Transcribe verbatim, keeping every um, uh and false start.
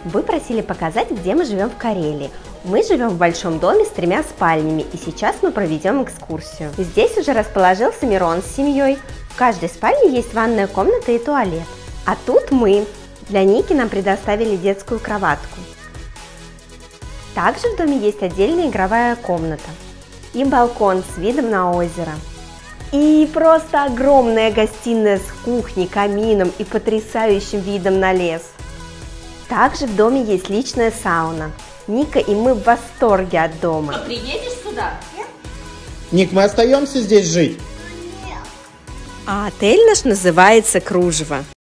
Вы просили показать, где мы живем в Карелии. Мы живем в большом доме с тремя спальнями, и сейчас мы проведем экскурсию. Здесь уже расположился Мирон с семьей. В каждой спальне есть ванная комната и туалет. А тут мы. Для Ники нам предоставили детскую кроватку. Также в доме есть отдельная игровая комната и балкон с видом на озеро. И просто огромная гостиная с кухней, камином и потрясающим видом на лес. Также в доме есть личная сауна. Ника и мы в восторге от дома. Что, приедешь сюда? Нет. Ник, мы остаемся здесь жить? А отель наш называется «Кружево».